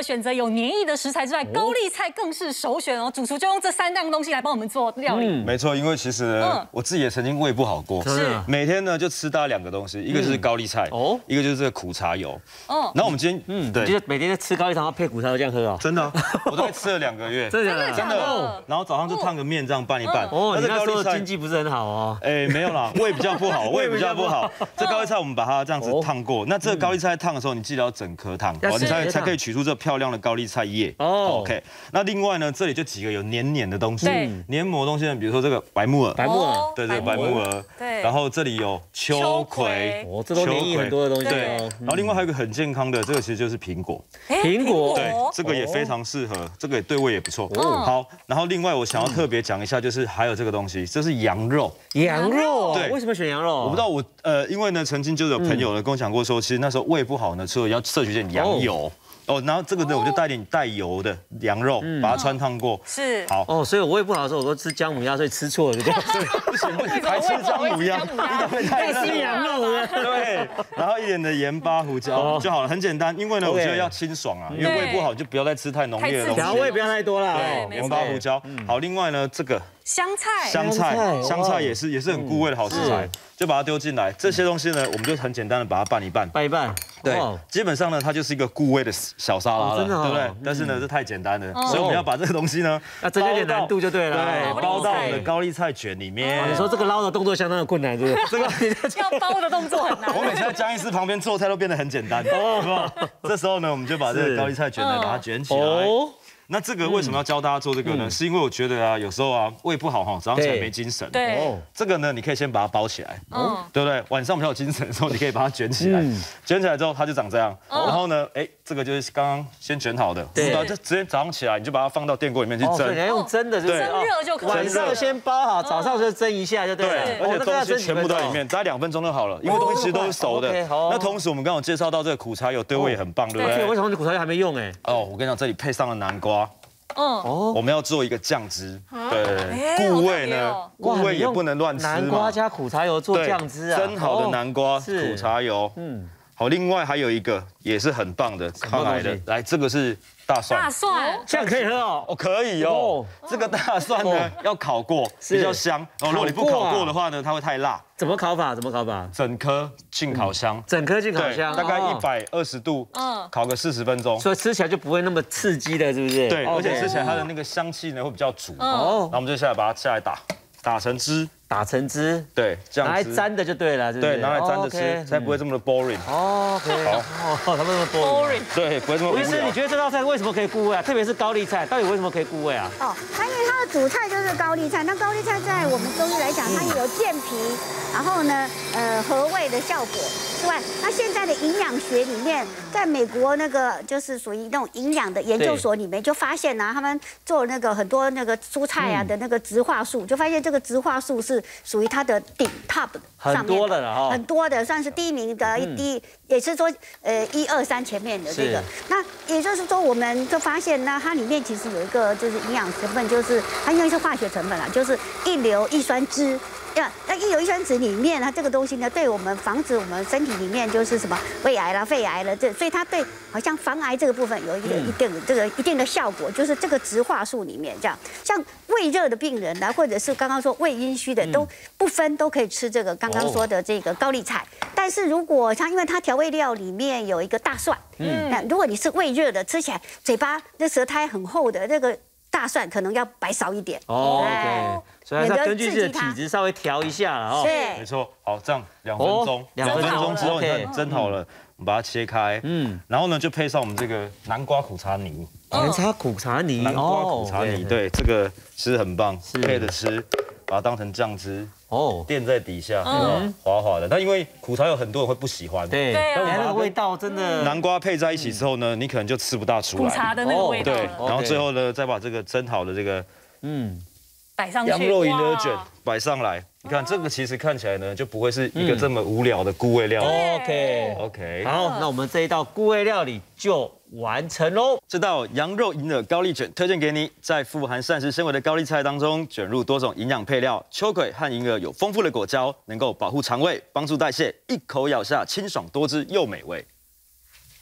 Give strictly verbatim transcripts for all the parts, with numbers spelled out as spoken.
选择有黏液的食材之外，高丽菜更是首选哦。主厨就用这三样东西来帮我们做料理。 没错，因为其实呢， 嗯我自己也曾经胃不好过， 是每天呢就吃大概两个东西，一个就是高丽菜，哦，一个就是这个苦茶油。 哦， 然后我们今天，嗯，对， 就是每天在吃高丽汤配苦茶油这样喝啊？ 真的，我大概吃了两个月， 真的真的。然后早上就烫个面这样拌一拌。 哦，你那时候经济不是很好哦。 哎，没有啦，胃比较不好，胃比较不好。这高丽菜我们把它这样子烫过，那这个高丽菜烫的时候，你记得要整颗烫，哦，你才才可以取出这漂亮的高丽菜叶。哦 ，OK。那另外呢，这里就几个有黏黏的东西，黏膜的东西呢，比如说这个白木耳， 白木耳， 对对，白木耳。 对。 然后这里有秋葵， 哦，这都黏液很多的东西。 对。然后另外还有一个很健康的，这个其实就是苹果。 苹果， 对，这个也非常适合，这个也对胃也不错。好，然后另外我想要特别讲一下，就是还有这个东西，这是羊肉。 羊肉， 对， 为什么选羊肉？ 我不知道，我呃，因为呢，曾经就是有朋友呢跟我讲过说，其实那时候胃不好呢，所以要摄取点羊油。哦，然后这个呢，我就带点带油的羊肉，把它穿烫过。 是。 好。 哦，所以我胃不好的时候，我都吃姜母鸭，所以吃错了，对不对？ 不行不行，还吃姜母鸭， 太吃羊肉了。 对。然后一点的盐巴、胡椒就好了，很简单。因为呢，我觉得要清爽啊，因为胃不好就不要再吃太浓烈的东西。 调味不要太多了。 对，盐巴、胡椒。好，另外呢，这个。 香菜， 香菜，香菜也是也是很顾胃的好食材，就把它丢进来。这些东西呢，我们就很简单的把它拌一拌， 拌一拌。 对，基本上呢，它就是一个顾胃的小沙拉了，对不对？但是呢，这太简单了，所以我们要把这个东西呢， 要增加点难度就对了， 对，包到我们的高丽菜卷里面。 你说这个捞的动作相当的困难，是不是？这个要包的动作很难。 我每次在江医师旁边做菜都变得很简单，哦。这时候呢，我们就把这个高丽菜卷呢，把它卷起来。那这个为什么要教大家做这个呢？是因为我觉得啊，有时候啊胃不好哈，早上起来没精神。 对。 这个呢，你可以先把它包起来，对不对？晚上比较有精神的时候，你可以把它卷起来。卷起来之后，它就长这样。然后呢，哎，这个就是刚刚先卷好的。对。就直接早上起来，你就把它放到电锅里面去蒸。 你要用蒸的， 对。蒸热就可以。 晚上先包好，早上就蒸一下就对了。 对。而且东西全部都在里面，大概两分钟就好了，因为东西其实都是熟的。那同时我们刚刚有介绍到这个苦茶油对胃也很棒，对不对？ 为什么苦茶油还没用哎？ 哦，我跟你讲，这里配上了南瓜。 嗯哦，我们要做一个酱汁，对，顾胃呢，顾胃也不能乱吃嘛。 南瓜加苦茶油做酱汁啊， 蒸好的南瓜、苦茶油，嗯，好，另外还有一个也是很棒的，康来的，来，这个是大蒜， 大蒜， 这样可以喝哦， 哦，可以哦，这个大蒜呢要烤过，比较香，哦，如果你不烤过的话呢，它会太辣。 怎么烤法？怎么烤法？ 整颗进烤箱， 整颗进烤箱， 大概一百二十度，嗯，烤个四十分钟， 所以吃起来就不会那么刺激的，是不是？ 对，而且吃起来它的那个香气呢会比较足。哦，那我们就下来把它下来打，打成汁， 打成汁， 对，这样拿来沾的就对了， 对，拿来沾着吃，才不会这么的 boring。 哦，好，他们那么 boring， 对，不会这么无聊。 于是你觉得这道菜为什么可以顾胃啊？特别是高丽菜，到底为什么可以顾胃啊？ 哦，它因为它的主菜就是高丽菜，那高丽菜在我们中医来讲，它也有健脾，然后呢，呃，和胃的效果之外，那现在的营养学里面，在美国那个就是属于那种营养的研究所里面，就发现呢、啊，他们做那个很多那个蔬菜啊的那个植化素，就发现这个植化素是属于它的顶 top 上面很多的了哈， 很多的算是第一名的，一第也是说呃一二三前面的这个，那也就是说我们就发现呢，它里面其实有一个就是营养成分，就是它因为是化学成分啦，就是一硫乙酸酯。呀，那一硫乙酸酯里面，它这个东西呢，对我们防止我们身体里面就是什么胃癌啦、肺癌了，这所以它对好像防癌这个部分有一个一定这个一定的效果，就是这个植化素里面这样，像胃热的病人呢，或者是刚刚说胃阴虚的，都不分都可以吃这个刚刚说的这个高丽菜。但是如果像因为它调味料里面有一个大蒜，嗯，那如果你是胃热的，吃起来嘴巴那舌苔很厚的这个大蒜，可能要摆少一点。 哦 ，OK。所以要根据自己的体质稍微调一下了哦。 对， 没错。好，这样两分钟， 两分钟之后你看蒸好了，我们把它切开，嗯，然后呢就配上我们这个南瓜苦茶泥。 南瓜苦茶泥， 南瓜苦茶泥，对，这个其实很棒，配着吃，把它当成酱汁。哦，垫在底下，滑滑的。但因为苦茶有很多人会不喜欢， 对，但那个味道真的。 南瓜配在一起之后呢，你可能就吃不大出来苦茶的那个味道。 对，然后最后呢，再把这个蒸好的这个，嗯。 摆上去， 羊肉银耳卷摆上来，你看这个其实看起来呢，就不会是一个这么无聊的顾胃料理。 OK OK， 好，那我们这一道顾胃料理就完成喽。 这道羊肉银耳高丽卷推荐给你，在富含膳食纤维的高丽菜当中卷入多种营养配料，秋葵和银耳有丰富的果胶，能够保护肠胃，帮助代谢，一口咬下清爽多汁又美味。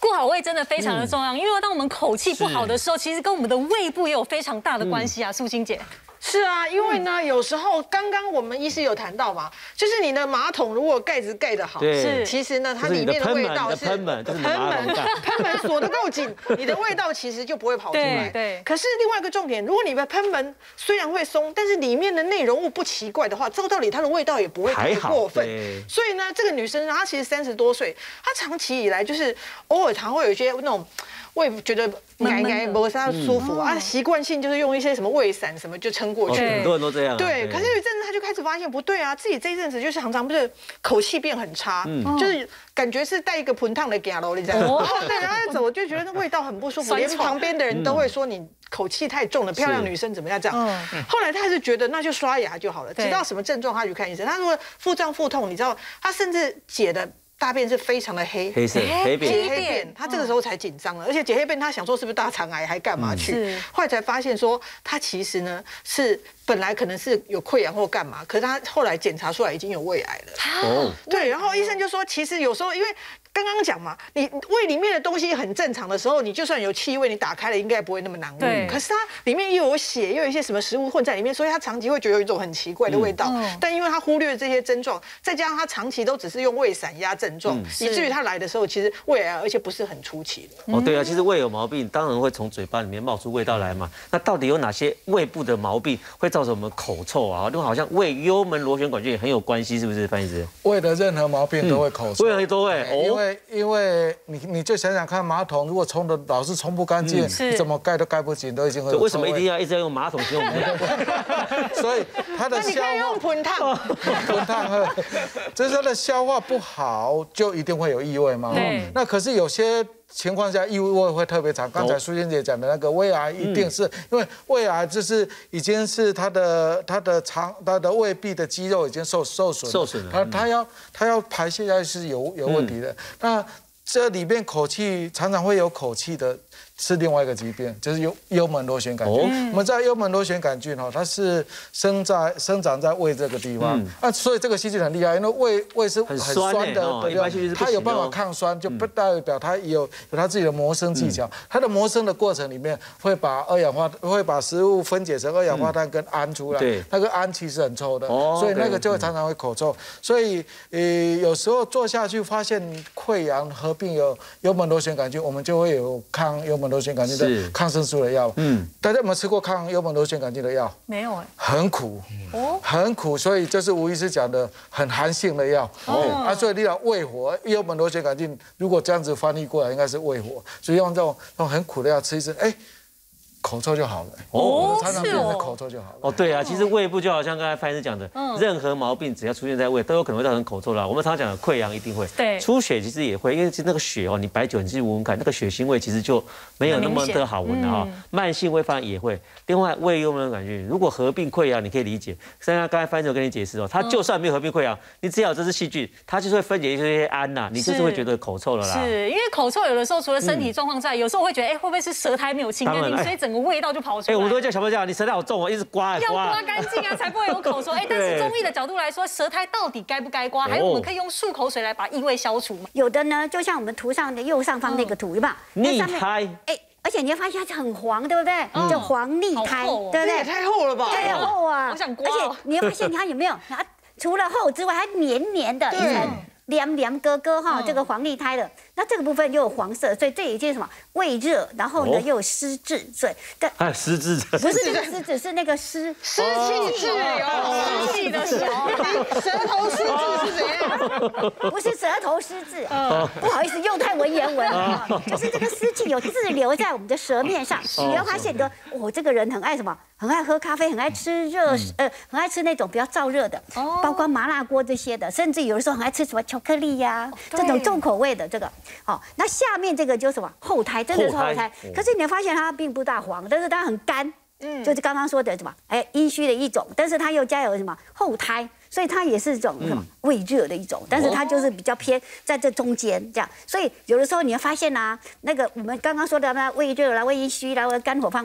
顾好胃真的非常的重要，因为当我们口气不好的时候，其实跟我们的胃部也有非常大的关系啊，素心姐。 是啊，因为呢，有时候刚刚我们医师有谈到嘛，就是你的马桶如果盖子盖得好， 是， 其实呢，它里面的味道是喷门，喷门，喷门锁得够紧，你的味道其实就不会跑出来。 对。 可是另外一个重点，如果你的喷门虽然会松，但是里面的内容物不奇怪的话，照道理它的味道也不会太过分。所以呢，这个女生她其实三十多岁，她长期以来就是偶尔常会有一些那种。我也觉得该该不是舒服啊，习惯性就是用一些什么胃散什么就撑过去， 很多人都这样。 对，可是有一阵子他就开始发现不对啊，自己这一阵子就是常常不是口气变很差，就是感觉是带一个盆烫的给楼，你知道吗？然后对，然后走，我就觉得那味道很不舒服，连旁边的人都会说你口气太重了，漂亮女生怎么样这样？后来他还是觉得那就刷牙就好了，知道什么症状他去看医生。他说腹胀腹痛，你知道他甚至解的。大便是非常的黑， 黑色黑便， 解黑便，他这个时候才紧张了，而且解黑便他想说是不是大肠癌还干嘛去？后来才发现说他其实呢是本来可能是有溃疡或干嘛，可是他后来检查出来已经有胃癌了。哦，对，然后医生就说其实有时候因为。刚刚讲嘛，你胃里面的东西很正常的时候，你就算有气味，你打开了应该不会那么难闻。可是它里面又有血，又有一些什么食物混在里面，所以它长期会觉得有一种很奇怪的味道。嗯、但因为他忽略这些症状，再加上他长期都只是用胃散压症状，嗯、以至于他来的时候其实胃癌，而且不是很初期的。 哦，对啊，其实胃有毛病，当然会从嘴巴里面冒出味道来嘛。那到底有哪些胃部的毛病会造成我们口臭啊？就好像胃幽门螺旋杆菌也很有关系，是不是，范医师？ 胃的任何毛病都会口臭， 胃很多哎， 因为因为。你你就想想看，马桶如果冲的老是冲不干净，你怎么盖都盖不紧，都已经会有臭味。 为什么一定要一直要用马桶形容？ 所以它的消化， 你可以用盆烫， 盆烫，就是它的消化不好，就一定会有异味嘛。那可是有些情况下异味会特别长。刚才苏萱姐讲的那个胃癌，一定是因为胃癌就是已经是它的它的肠它的胃壁的肌肉已经受受损， 受损了， 它它要它要排泄下去是有有问题的。那这里面口气常常会有口气的，是另外一个疾病，就是幽幽门螺旋杆菌。哦、我们知道幽门螺旋杆菌哈，它是生在生长在胃这个地方，嗯、啊，所以这个细菌很厉害，因为胃胃是很酸的，对吧？它有办法抗酸，就不代表它有有它自己的磨生技巧。嗯、它的磨生的过程里面会把二氧化会把食物分解成二氧化碳跟氨出来，嗯、那个氨其实很臭的，哦、所以那个就会常常会口臭。所以呃有时候做下去发现溃疡合并有幽门螺旋杆菌，我们就会有抗幽门螺旋杆菌的抗生素的药。嗯，大家有没有吃过抗幽门螺旋杆菌的药？ 没有哎， 很苦，哦，很苦，所以就是吴医师讲的很寒性的药。哦，啊，所以你讲胃火，幽门螺旋杆菌如果这样子翻译过来，应该是胃火，所以用这种这种很苦的药吃一吃，哎。口臭就好了哦，常常变成口臭就好了。 哦，对啊，其实胃部就好像刚才范医师讲的，任何毛病只要出现在胃，都有可能会造成口臭啦。我们常常讲的溃疡一定会， 对， 出血其实也会，因为其实那个血哦，你白酒你去闻闻看，那个血腥味其实就没有那么的好闻的啊。慢性胃发炎也会。另外，胃幽门杆菌如果合并溃疡，你可以理解。像刚才范医师有跟你解释哦，它就算没有合并溃疡，你只要有这是细菌，它就是会分解一些氨呐，你就是会觉得口臭了啦。 是因为口臭有的时候除了身体状况之外，有时候会觉得哎，会不会是舌苔没有清干净，所以整个味道就跑出来。 我们都会叫小朋友讲，你舌苔好重哦，一直刮， 要刮干净啊，才不会有口臭。哎，但是中医的角度来说，舌苔到底该不该刮？还有我们可以用漱口水来把异味消除吗？ 有的呢，就像我们图上的右上方那个图，有没有？ 逆苔。 哎，而且你会发现它很黄，对不对？叫黄逆苔，对不对？ 也太厚了吧？ 太厚啊！ 我想刮。 而且你会发现它有没有？它除了厚之外，还黏黏的一层。凉凉哥哥哈，这个黄逆苔的，那这个部分又有黄色，所以这已经是什么胃热，然后呢又有湿滞，所以但哎湿滞不是这个湿滞，是那个湿湿气滞留，湿气的时候，舌头湿滞是怎样？ 不是舌头湿滞，不好意思，又太文言文了，就是这个湿气有滞留在我们的舌面上，你会发现说，我这个人很爱什么？很爱喝咖啡，很爱吃热，呃，很爱吃那种比较燥热的，包括麻辣锅这些的，甚至有的时候很爱吃什么巧克力呀，这种重口味的这个。好，那下面这个就是什么后苔，真的是后苔。可是你会发现它并不大黄，但是它很干，嗯，就是刚刚说的什么，哎，阴虚的一种，但是它又加有什么后苔，所以它也是一种什么胃热的一种，但是它就是比较偏在这中间这样。所以有的时候你会发现啊，那个我们刚刚说的那胃热啦、胃阴虚啦、或者肝火犯胃。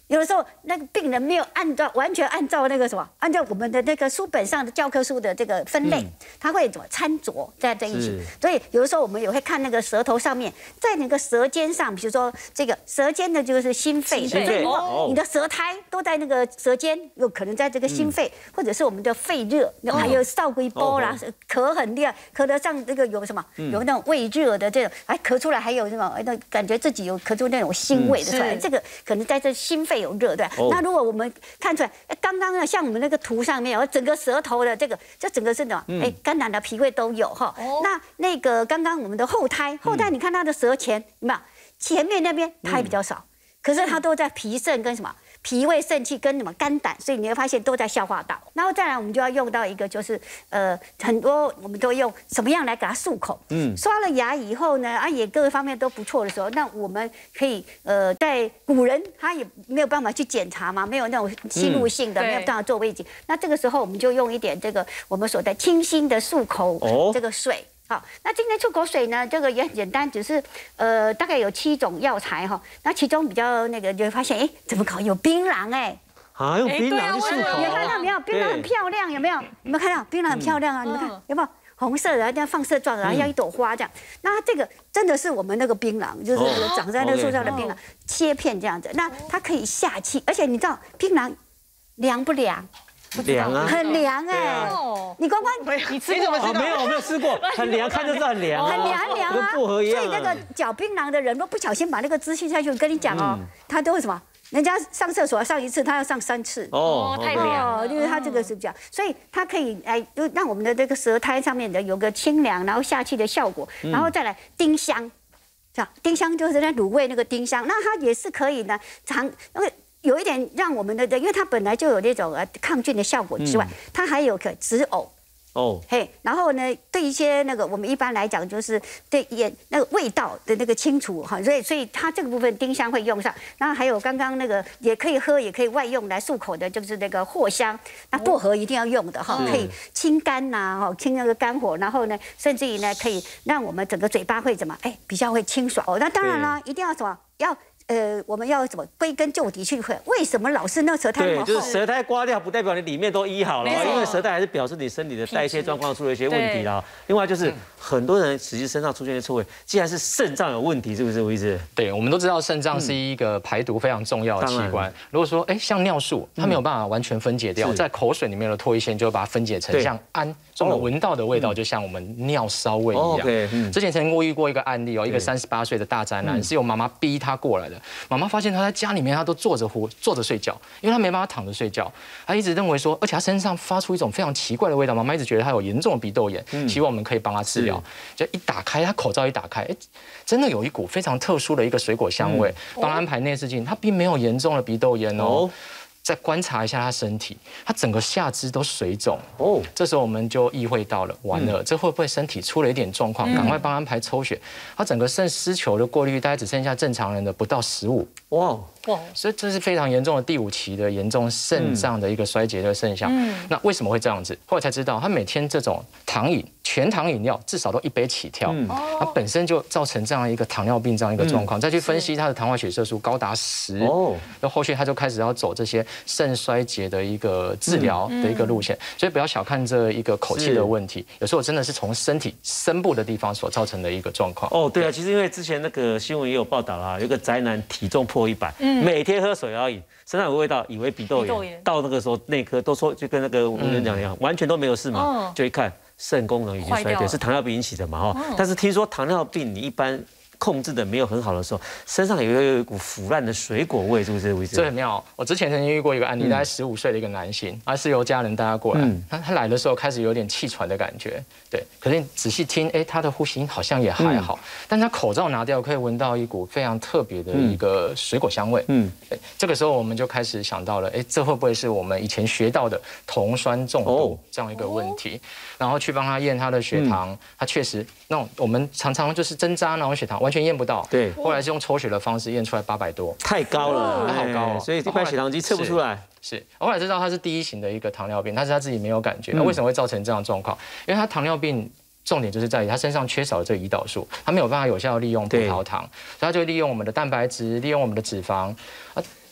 有的时候那个病人没有按照完全按照那个什么，按照我们的那个书本上的教科书的这个分类，他会怎么掺着在在一起。所以有的时候我们也会看那个舌头上面，在那个舌尖上，比如说这个舌尖的就是心肺，所以如果你的舌苔都在那个舌尖，有可能在这个心肺，或者是我们的肺热，还有少龟波啦，咳很厉害，咳得上这个有什么有那种胃热的这种，还咳出来还有什么那感觉自己有咳出那种腥味的出来，这个可能在这心肺有热，对。那如果我们看出来，刚刚呢，像我们那个图上面有整个舌头的这个，这整个是什么？哎，肝胆的脾胃都有哈。那那个刚刚我们的后胎，后胎你看它的舌前有没有？前面那边苔比较少，可是它都在脾肾跟什么？脾胃肾气跟什么肝胆，所以你会发现都在消化道。然后再来，我们就要用到一个，就是呃，很多我们都用什么样来给它漱口？嗯，刷了牙以后呢，啊，也各个方面都不错的时候，那我们可以呃，在古人他也没有办法去检查嘛，没有那种吸入性的，嗯、没有办法做胃镜。那这个时候我们就用一点这个我们所在清新的漱口这个水。哦好，那今天漱口水呢，这个也很简单，只是呃大概有七种药材哈。那其中比较那个就会发现，哎，怎么搞有槟榔哎？ 啊，用槟榔去漱口， 你看到没有？槟榔很漂亮，有没有？有没有看到槟榔很漂亮啊？你们看有没有？红色的，这样放射状的，然后像一朵花这样。那这个真的是我们那个槟榔，就是长在那个树上的槟榔，切片这样子。那它可以下气，而且你知道槟榔凉不凉？ 凉啊， 很凉哎！你光光你吃过吗？ 没有，我没有吃过，很凉，看就是很凉， 很凉很凉啊， 跟薄荷一样。 所以那个嚼槟榔的人，都不小心把那个资讯下去，我跟你讲哦，他都会什么？人家上厕所上一次，他要上三次哦，太凉， 因为他这个是这样，所以它可以来让我们的这个舌苔上面的有个清凉，然后下气的效果，然后再来丁香，这样丁香就是那卤味那个丁香，那它也是可以呢长那个。有一点让我们的，因为它本来就有那种呃抗菌的效果之外，它还有个止呕。哦，嘿，然后呢，对一些那个我们一般来讲就是对眼那个味道的那个清除哈，所以所以它这个部分丁香会用上，然后还有刚刚那个也可以喝也可以外用来漱口的，就是那个藿香，那薄荷一定要用的哈，可以清肝呐哈，清那个肝火，然后呢，甚至于呢可以让我们整个嘴巴会怎么哎比较会清爽哦，那当然啦，一定要什么要。呃，我们要怎么归根究底去会？为什么老是那舌苔那么厚？ 对，就是舌苔刮掉，不代表你里面都医好了，因为舌苔还是表示你身体的代谢状况出了一些问题啦。另外就是很多人实际身上出现的臭味，既然是肾脏有问题，是不是吴医师？ 对，我们都知道肾脏是一个排毒非常重要的器官。如果说哎像尿素，它没有办法完全分解掉，在口水里面的唾液腺就会把它分解成像氨，所以我们闻到的味道就像我们尿骚味一样。之前曾经遇过一个案例哦，一个三十八岁的大宅男是由妈妈逼他过来的。妈妈发现他在家里面，他都坐着呼坐着睡觉，因为他没办法躺着睡觉。他一直认为说，而且他身上发出一种非常奇怪的味道。妈妈一直觉得他有严重的鼻窦炎，希望我们可以帮他治疗。就一打开，他口罩一打开，哎，真的有一股非常特殊的一个水果香味。帮他安排内视镜，他并没有严重的鼻窦炎哦。再观察一下他身体，他整个下肢都水肿哦。这时候我们就意会到了，完了，这会不会身体出了一点状况？赶快帮他安排抽血。他整个肾丝球的过滤大概只剩下正常人的不到十五。哇哇！所以这是非常严重的第五期的严重肾脏的一个衰竭的现象。那为什么会这样子？后来才知道，他每天这种糖饮、全糖饮料至少都一杯起跳，他本身就造成这样一个糖尿病这样一个状况。再去分析他的糖化血色素高达十哦，那后续他就开始要走这些。肾衰竭的一个治疗的一个路线，所以不要小看这一个口气的问题，有时候真的是从身体深部的地方所造成的一个状况。 哦，对啊，其实因为之前那个新闻也有报道啦，有个宅男体重破一百，每天喝手摇饮，身上有味道，以为鼻窦炎，到那个时候内科都说就跟那个我们讲一样，完全都没有事嘛，就一看肾功能已经衰退，是糖尿病引起的嘛哈。但是听说糖尿病你一般。控制的没有很好的时候，身上也会有一股腐烂的水果味，是不是？ 这很妙。我之前曾经遇过一个案例，大概十五岁的一个男性，他是由家人带他过来，他他来的时候开始有点气喘的感觉，对。可是你仔细听，哎，他的呼吸好像也还好，但他口罩拿掉，可以闻到一股非常特别的一个水果香味。嗯，这个时候我们就开始想到了，哎，这会不会是我们以前学到的酮酸中毒这样一个问题？然后去帮他验他的血糖，他确实那种我们常常就是针扎那种血糖。完全验不到，对。后来是用抽血的方式验出来八百多， 太高了，好高，所以一般血糖机测不出来。 是，后来知道他是第一型的一个糖尿病，但是他自己没有感觉。那为什么会造成这样的状况？因为他糖尿病重点就是在于他身上缺少了这个胰岛素，他没有办法有效利用葡萄糖，所以他就利用我们的蛋白质，利用我们的脂肪啊。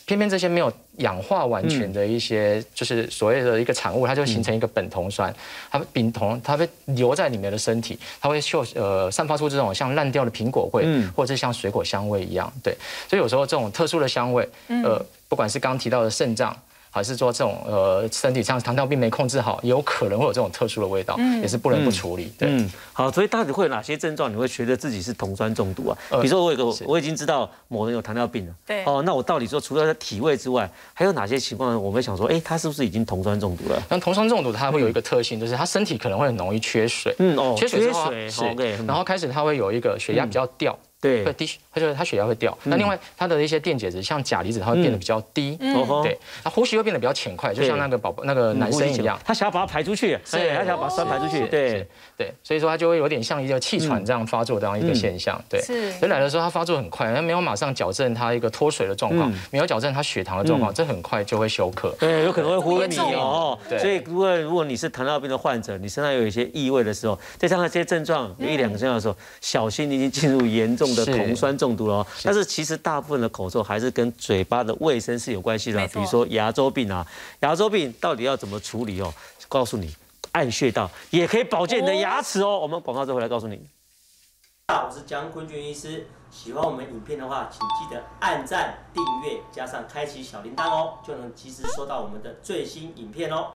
偏偏这些没有氧化完全的一些，就是所谓的一个产物，它就形成一个苯酮酸，它丙酮它会留在你们的身体，它会嗅呃散发出这种像烂掉的苹果味，或者是像水果香味一样，对，所以有时候这种特殊的香味，呃，不管是刚提到的肾脏。还是说这种呃身体上糖尿病没控制好，也有可能会有这种特殊的味道，嗯、也是不能不处理。对，嗯， 好，所以到底会有哪些症状？你会觉得自己是酮酸中毒啊？呃、比如说我有个，我已经知道某人有糖尿病了， 对， 哦，那我到底说除了体味之外，还有哪些情况我们想说，哎，他是不是已经酮酸中毒了？ 那酮酸中毒它会有一个特性，就是他身体可能会很容易缺水， 嗯哦， 缺水之后是， 然后开始他会有一个血压比较掉。 对， 会低，它就是它血压会掉。那另外它的一些电解质，像钾离子，它会变得比较低。对，那呼吸会变得比较浅快，就像那个宝宝那个男生一样， 他想要把它排出去，对，他想要把酸排出去。对对，所以说他就会有点像一个气喘这样发作这样一个现象。对，所以来的时候他发作很快，他没有马上矫正他一个脱水的状况，没有矫正他血糖的状况，这很快就会休克。 对，有可能会昏迷哦。所以如果如果你是糖尿病的患者，你身上有一些异味的时候，再加上这些症状有一两个症状的时候，小心你已经进入严重的酮酸中毒。但是其实大部分的口臭还是跟嘴巴的卫生是有关系的，比如说牙周病啊，牙周病到底要怎么处理哦？告诉你，按穴道也可以保健你的牙齿哦。我们广告之后回来告诉你。大家好，我是江坤俊医师。喜欢我们影片的话，请记得按赞、订阅，加上开启小铃铛哦，就能及时收到我们的最新影片哦。